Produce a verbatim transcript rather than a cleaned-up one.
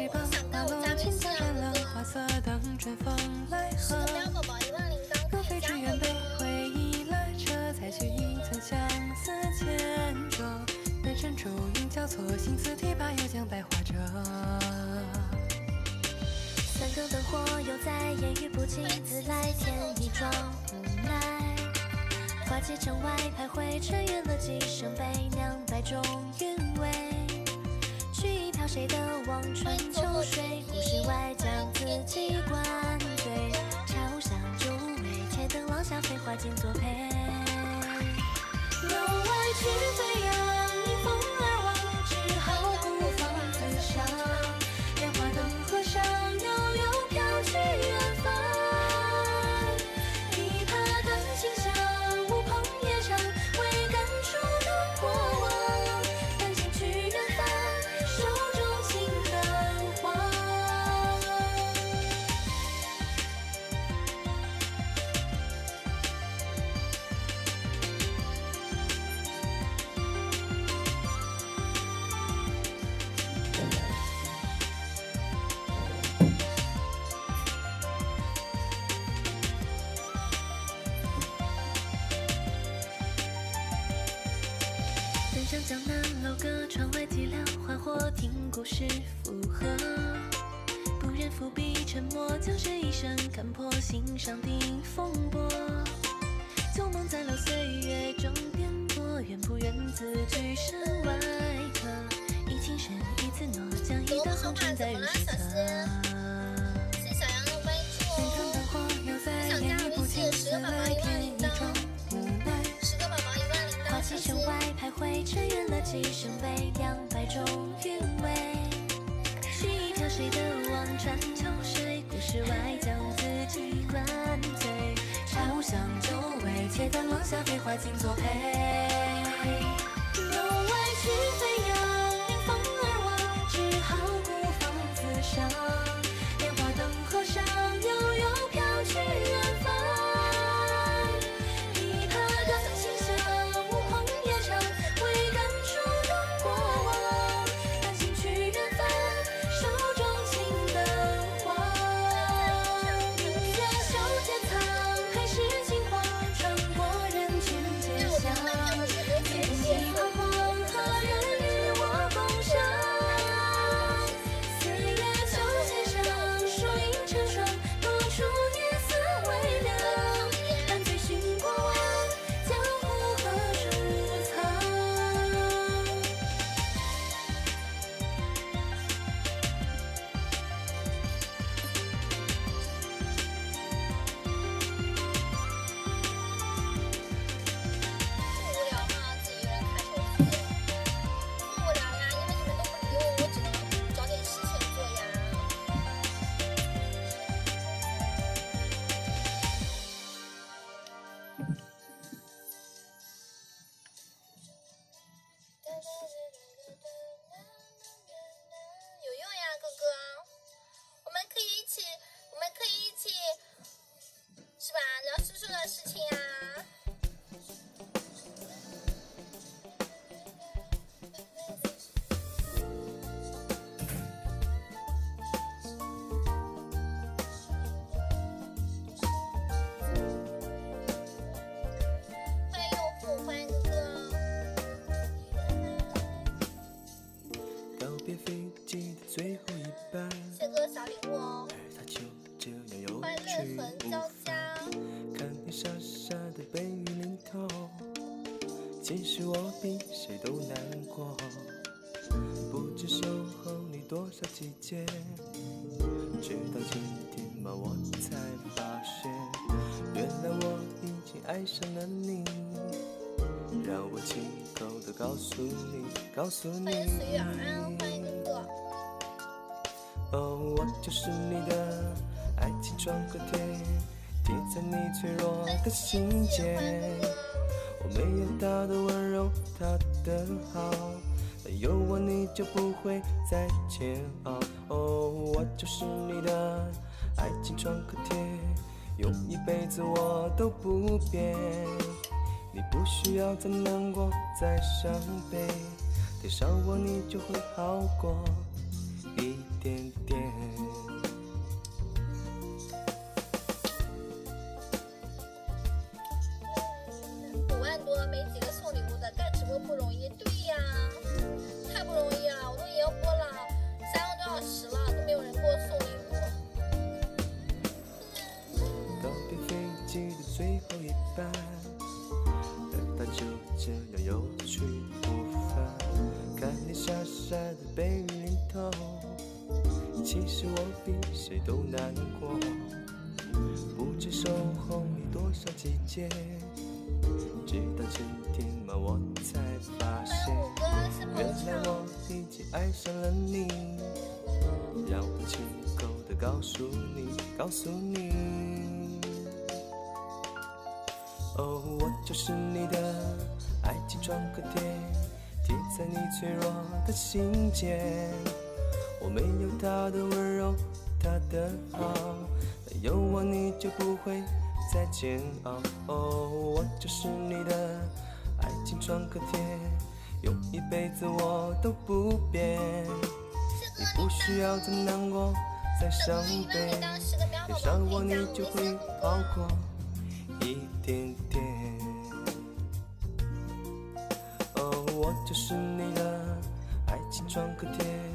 翅膀滑落，轻飘染了花色，等春风来和。若非只愿被回忆拉扯，采取一寸相思牵着。难伸出影交错，心思提拔又将白化着。 三更灯火又在言语不尽，自来添一桩无奈。花街城外徘徊，穿越了几声悲凉，百种韵味。取一瓢谁的望穿秋水，故事外将自己灌醉。茶壶下酒味，且等廊下飞花间作陪。楼外去飞扬，迎风而望，只好孤芳自赏。莲花灯河上，悠悠飘去远方。琵琶弹琴响，乌篷夜长，未感触的过往。弹琴去远方，手中青灯黄。登上江南楼阁，窗外寂寥，花火听故事附和。不忍伏笔沉默，将这一生看破，心上顶风波。旧梦在老岁月中颠簸，愿不愿自居身外客？一情深，一次诺，将一道红尘载入史册。三更灯火又在言语不尽，自来添一桩无奈。花街城外徘徊，穿越了几声悲凉，百种韵味。取一瓢谁的望穿秋水，故事外将自己灌醉。茶壶香酒味，且等廊下飞花尽作陪。楼外去飞扬，迎风而望，只好孤芳自赏。莲花灯河上，悠悠飘去远方。琵琶弹琴响，乌篷夜长，未感触的过往。弹琴去远方，手中青灯黄。明月袖间藏，海市金黄，穿过人群街巷。滟一滂滂，何人与我共赏？四月秋千上，树影成双，多处夜色微凉。但醉寻过往，江湖何处藏？ 无聊吗？自己一个人看手机，不无聊呀，因为你们都不理我，我只能找点事情做呀。有用呀，哥哥，我们可以一起，我们可以一起，是吧？聊叔叔的事情呀。欢迎用户，欢迎哥哥。 告别飞机的最后一班， 谢哥小礼物哦， 而它就这样有欢乐去很无交加。 看你傻傻的背于临头，其实我比谁都难过。不知守候你多少季节，直到今天嘛，我才发现，原来我已经爱上了你。让我亲口的告诉你，告诉你。 欢迎随遇而安，欢迎哥哥。 哦，我就是你的爱情创可贴，贴在你脆弱的心间。我没有他的温柔，他的好，但有我你就不会再煎熬。哦，我就是你的爱情创可贴，用一辈子我都不变。你不需要再难过，再伤悲，贴上我你就会好过一点点。 其实我比谁都难过，不知守候你多少季节，直到今天嘛，我才发现，原来我已经爱上了你。让我亲口的告诉你，告诉你，哦，我就是你的爱情创可贴，贴在你脆弱的心间。我没有他的温柔，他的好，没有我你就不会再煎熬。哦，我就是你的爱情创可贴，用一辈子我都不变。你不需要再难过，再伤悲，恋上我你就会好过一点点。哦，我就是你的爱情创可贴。